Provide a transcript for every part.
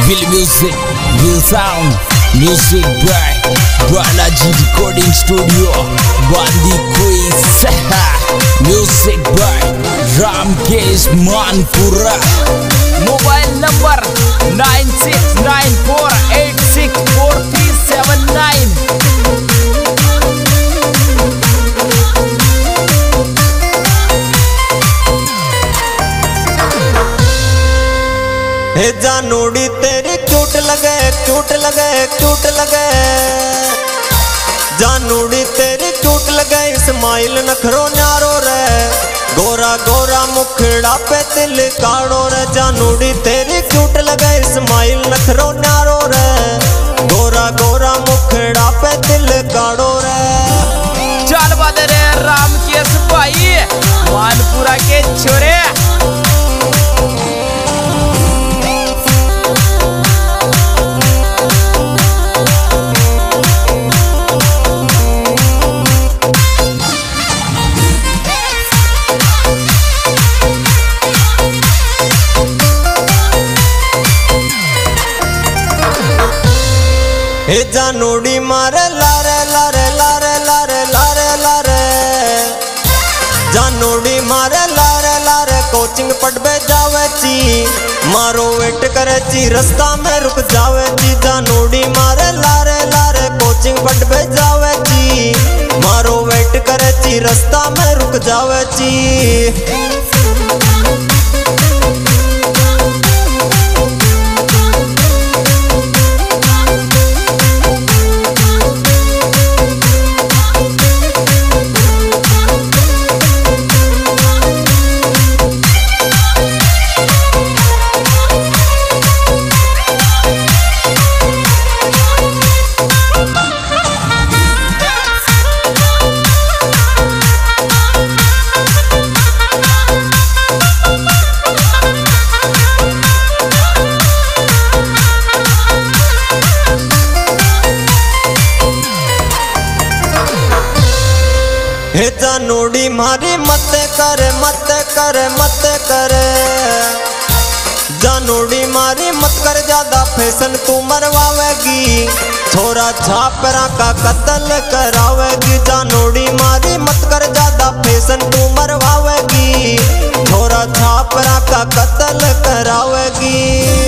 Will Music, Will Sound, Music by Balaji Recording Studio, Bandi Quiz, Music by Ramkesh Manpura. Mobile number 9694864379. हे जानूड़ी तेरी cute लगे cute लगे cute लगे, जानूड़ी तेरी cute लगे, इस्माइल नखरो न्यारो रे, गोरा गोरा मुखड़ा पे तिल काड़ो रे। जानूड़ी तेरी क्यूट लगे, इस्माइल नखरो न्यारो रे, गोरा गोरा मुखड़ा पे तिल काड़ो रे। चल बदरे रामकेश भाई मानपुरा के छोरे। हे जानूड़ी मारे लारे लारे लारे लारे लारे लारे, जानूड़ी मारे लारे लारे, कोचिंग पढ़बे जावे ची, मारो वेट करे ची, रास्ता में रुक जावे ची। जानूड़ी मारे लारे लारे, कोचिंग पढ़बे जावे ची, मारो वेट करे ची, रास्ता में रुक जावे ची। हे जानूड़ी मारी मत कर मत कर मत कर, जानूड़ी मारी मत कर, ज्यादा फैशन तू मरवावेगी, छोरा छापरा का कत्ल करावेगी। जानूड़ी मारी मत कर, ज्यादा फैशन तू मरवावेगी, छोरा छापरा का कत्ल करावेगी।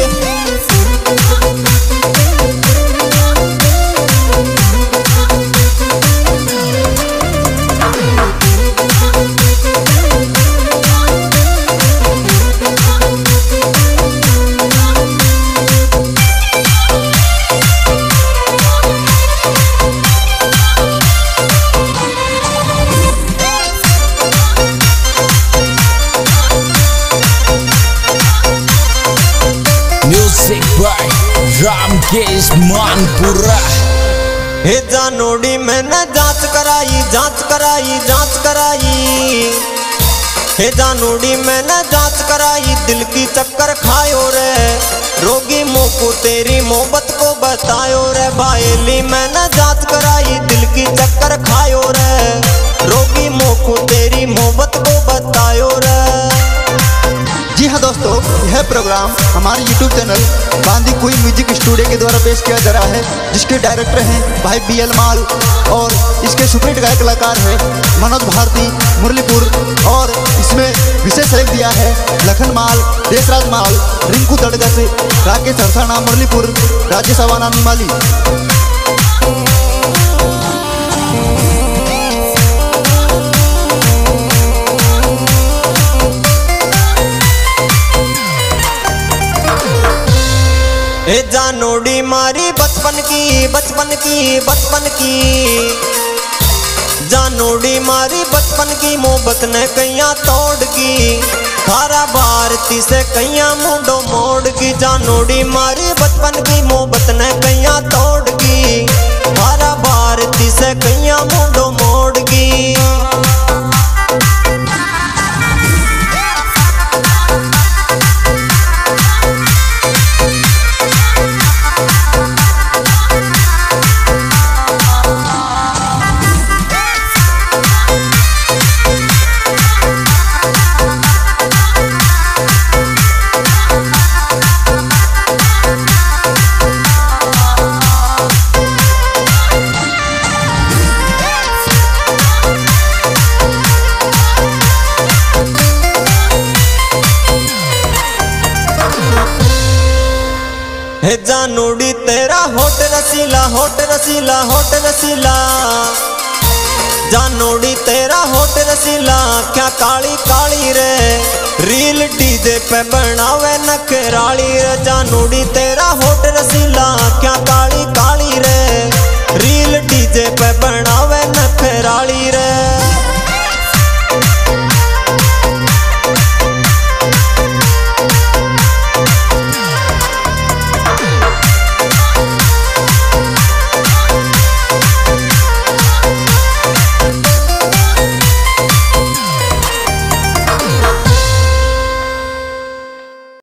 Music by Ramkesh Manpura. हे जानूड़ी मैंने जांच कराई जांच कराई जांच कराई, हे जानूड़ी मैंने जांच कराई, दिल की चक्कर खायो रे, रोगी मुँह को तेरी मोहब्बत को बतायो रे। भाईली मैंने जांच कराई, दिल की चक्कर खायो रे, रोगी मुँह को तेरी मोहब्बत को बतायो रे। जी हाँ दोस्तों, यह प्रोग्राम हमारे YouTube चैनल बांदी कोई म्यूजिक स्टूडियो के द्वारा पेश किया जा रहा है, जिसके डायरेक्टर हैं भाई BL माल और इसके सुपरहिट गायक कलाकार हैं मनोज भारती मुरलीपुर, और इसमें विशेष सहयोग दिया है लखन माल, देशराज माल, रिंकू तड़गस, राकेश हरसाना मुरलीपुर, राजेश अवाना निमाली। हे जानूड़ी मारी बचपन की बचपन की बचपन की, जानूड़ी मारी बचपन की, मोहब्बत ने कैया तोड़गी, खारा भारती से कैया मुंडो मोड़गी। जानूड़ी मारी बचपन की, मोहब्बत ने कैया तोड़गी, खारा भारती से कैया मुंडो मोड़गी। हे जानूड़ी तेरा होट रसीला होट रसीला होट रसीला, जानूड़ी तेरा होट रसीला क्या काली काली रे, रील डीजे पे बनावे नखराली रे। जानूड़ी तेरा होट रसीला क्या काली काली रे, रील डीजे पे बनावे नखराली रे।